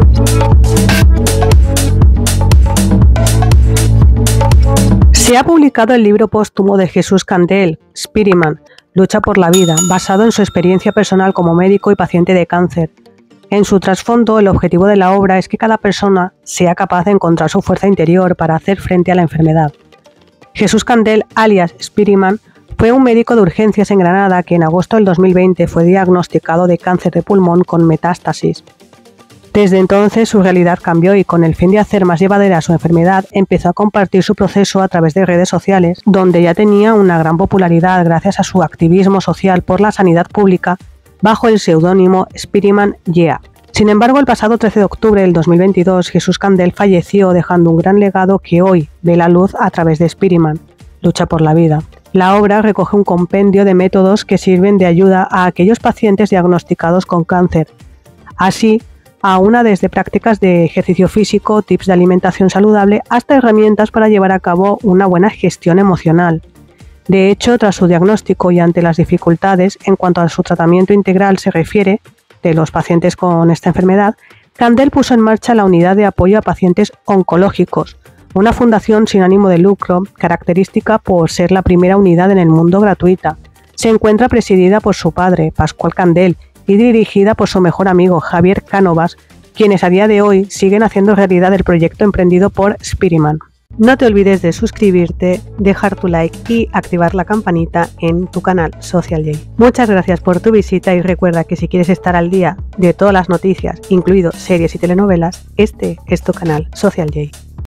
Se ha publicado el libro póstumo de Jesús Candel, Spiritman, Lucha por la vida, basado en su experiencia personal como médico y paciente de cáncer. En su trasfondo, el objetivo de la obra es que cada persona sea capaz de encontrar su fuerza interior para hacer frente a la enfermedad. Jesús Candel, alias Spiritman, fue un médico de urgencias en Granada que en agosto del 2020 fue diagnosticado de cáncer de pulmón con metástasis. Desde entonces su realidad cambió y con el fin de hacer más llevadera su enfermedad empezó a compartir su proceso a través de redes sociales, donde ya tenía una gran popularidad gracias a su activismo social por la sanidad pública bajo el seudónimo Spiritman Yeah. Sin embargo, el pasado 13 de octubre del 2022 Jesús Candel falleció dejando un gran legado que hoy ve la luz a través de Spiritman, Lucha por la vida. La obra recoge un compendio de métodos que sirven de ayuda a aquellos pacientes diagnosticados con cáncer, así desde prácticas de ejercicio físico, tips de alimentación saludable, hasta herramientas para llevar a cabo una buena gestión emocional. De hecho, tras su diagnóstico y ante las dificultades en cuanto a su tratamiento integral se refiere de los pacientes con esta enfermedad, Candel puso en marcha la Unidad de Apoyo a Pacientes Oncológicos, una fundación sin ánimo de lucro, característica por ser la primera unidad en el mundo gratuita. Se encuentra presidida por su padre, Pascual Candel, y dirigida por su mejor amigo Javier Cánovas, quienes a día de hoy siguen haciendo realidad el proyecto emprendido por Spiritman. No te olvides de suscribirte, dejar tu like y activar la campanita en tu canal Social J. Muchas gracias por tu visita y recuerda que si quieres estar al día de todas las noticias, incluido series y telenovelas, este es tu canal Social J.